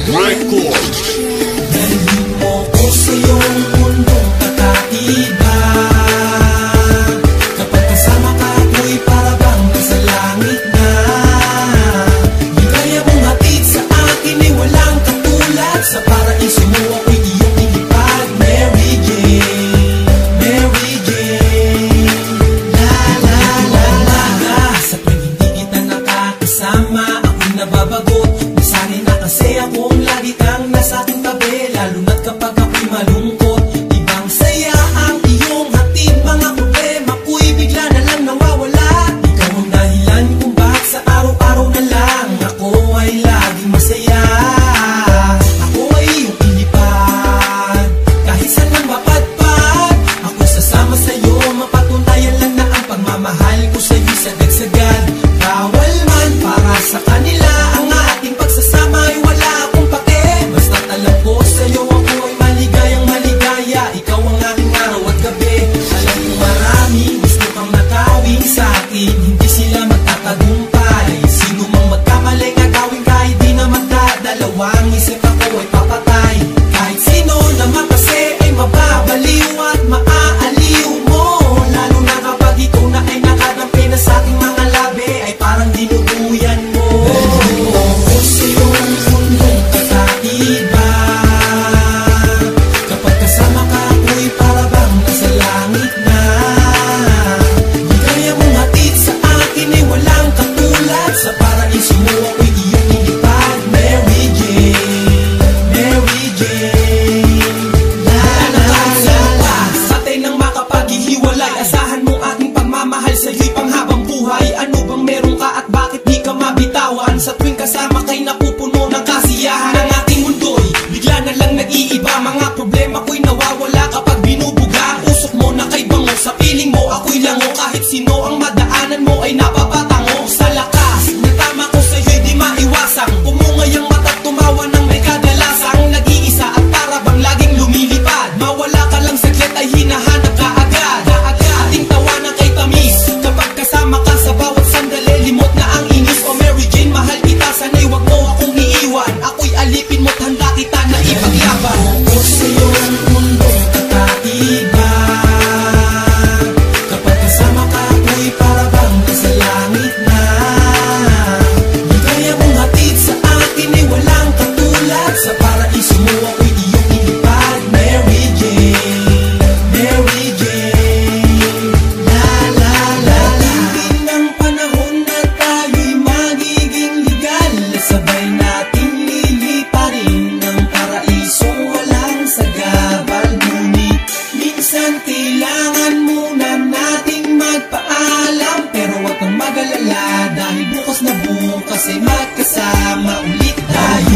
Records. Dalhin mo ko sa iyong mundong kakaiba. Kapag kasama ka ako'y para bang nasa langit na. Ligaya mong hatid sa akin ay walang katulad. Sa paraiso mo ako'y iyong ilipad. Mary Jane, Mary Jane, la la la la la. Sa tuwing hindi kita nakakasama, ako'y nababagot. Nasanay na kasi akong lagi kang nasa aking tabi. Lalo na't kapag ako'y malungkot, ibang saya ang iyong hatid. Mga problema ko'y bigla na lang nawawala. Ikaw ang dahilan kung bakit sa araw-araw na lang ako ay laging masaya. Ako ay iyong ilipad, kahit saan man mapadpad. Ako'y sasama sa'yo, mapatunayan lang na ang pagmamahal ko sa'yo'y sagad-sagad. Bawal man para sa kanila ang ating pagsasama ay wala akong pake. Basta't alam ko sa'yo ako ay maligayang maligaya. Ikaw ang aking araw at gabi. Alam ko marami gusto kang nakawin sa'kin, hindi sila magtatagumpay. Sino mang magkamali nga gawin kahit di na magdadalawang isip ako ay papatay. Kahit sino naman kasi ay mababaliw at maaaliw mo. Lalo na kapag ikaw na ay nakadampi na sa aking mga labi, ay parang dinuguyan mo. Dalhin mo ko sa iyong mundong kakaiba. Kapag kasama ka ako'y para bang nasa langit na. Ligaya mong hatid sa akin ay walang katulad. Sa paraiso mo ako'y iyong ilipad. Mary Jane, Mary Jane, la la la la. Patay nang makapaghihiwalay, asahan mo aking pagmamahal sa'yo'y panghabang buhay. Ano bang meron ka at bakit di ka mabitawan? Sa tuwing kasama kay napupuno ng kasiyahan. Ang ating mundo'y bigla na lang nag-iiba. Mga problema ko'y nawawala kapag binubuga. Ang usok mo na kay bango, sa piling mo ako'y lango. Kahit sino ang madaanan mo ay napapatango. Sa lakas na tama ko sa'yo'y di maiwasang umungay ang mata't tumawa ng may kadalasang. Nag-iisa at para bang laging lumilipad. Mawala ka lang saglit ay hinahanap ka agad. Ating tawanan kay tamis kapag kasama ka sa bawat sandali. Limot na ang inis. O Mary Jane, mahal kita, sana'y wag mo akong iiwan. Ako'y alipin mo't handa kita na ipaglaban. Ako sa iyong mundong kakaiba. Kapag kasama ka ako'y para bang nasa langit na. Ligaya mong hatid sa akin ay walang katulad. Sa paraiso mo ako'y iyong ilipad. Mary Jane, Mary Jane, la la la la. Din ng panahon na tayo'y magiging legal. Sabay nating liliparin ng paraisong walang sagabal. Ngunit minsan kailangan muna nating magpaalam. Pero wag kang mag-alala dahil bukas na bukas ay magkasama ulit tayo.